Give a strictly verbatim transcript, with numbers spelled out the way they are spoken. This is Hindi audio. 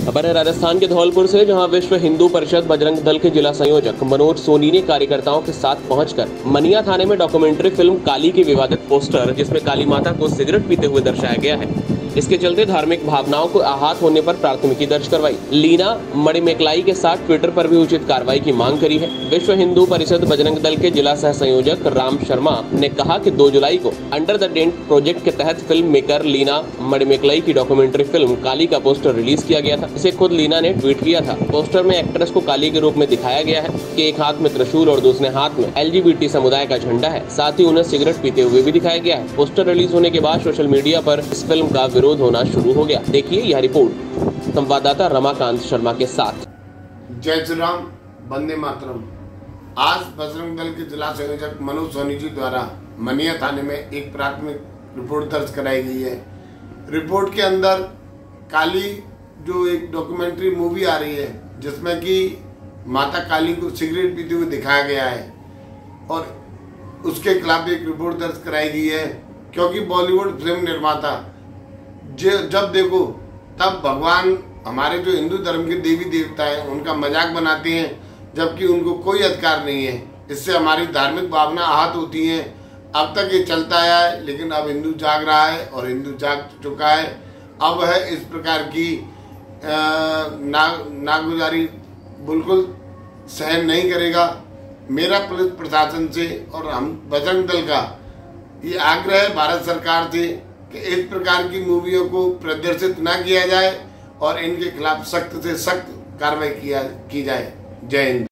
खबर है राजस्थान के धौलपुर से, जहां विश्व हिंदू परिषद बजरंग दल के जिला संयोजक मनोज सोनी ने कार्यकर्ताओं के साथ पहुंचकर मनिया थाने में डॉक्यूमेंट्री फिल्म काली की विवादित पोस्टर, जिसमें काली माता को सिगरेट पीते हुए दर्शाया गया है, इसके चलते धार्मिक भावनाओं को आहत होने पर प्राथमिकी दर्ज करवाई। लीना मणिमेकलाई के साथ ट्विटर पर भी उचित कार्रवाई की मांग करी है। विश्व हिंदू परिषद बजरंग दल के जिला सह संयोजक राम शर्मा ने कहा कि दो जुलाई को अंडर द टेंट प्रोजेक्ट के तहत फिल्म मेकर लीना मणिमेकलाई की डॉक्यूमेंट्री फिल्म काली का पोस्टर रिलीज किया गया था। इसे खुद लीना ने ट्वीट किया था। पोस्टर में एक्ट्रेस को काली के रूप में दिखाया गया है कि एक हाथ में त्रिशूल और दूसरे हाथ में एल जी बी टी समुदाय का झंडा है। साथ ही उन्हें सिगरेट पीते हुए भी दिखाया गया है। पोस्टर रिलीज होने के बाद सोशल मीडिया पर इस फिल्म का विरोध होना शुरू हो गया। देखिए यह रिपोर्ट संवाददाता रमाकांत शर्मा के साथ। जय श्री राम, वंदे मातरम। आज बजरंग दल के जिला संयोजक मनोज सोनी जी द्वारा मनिया थाने में एक प्राथमिक रिपोर्ट दर्ज कराई गई है। रिपोर्ट के अंदर काली जो एक डॉक्यूमेंट्री मूवी आ रही है, जिसमें कि माता काली को सिगरेट पीते हुए दिखाया गया है और उसके खिलाफ एक रिपोर्ट दर्ज कराई गई है, क्योंकि बॉलीवुड फिल्म निर्माता जब देखो तब भगवान, हमारे जो हिंदू धर्म के देवी देवता हैं, उनका मजाक बनाते हैं, जबकि उनको कोई अधिकार नहीं है। इससे हमारी धार्मिक भावना आहत होती हैं। अब तक ये चलता आया है, लेकिन अब हिंदू जाग रहा है और हिंदू जाग चुका है। अब है इस प्रकार की ना नागुजारी बिल्कुल सहन नहीं करेगा। मेरा पुलिस प्रशासन से और हम बजरंग दल का ये आग्रह है भारत सरकार से कि इस प्रकार की मूवियों को प्रदर्शित न किया जाए और इनके खिलाफ सख्त से सख्त कार्रवाई किया की जाए। जय हिंद।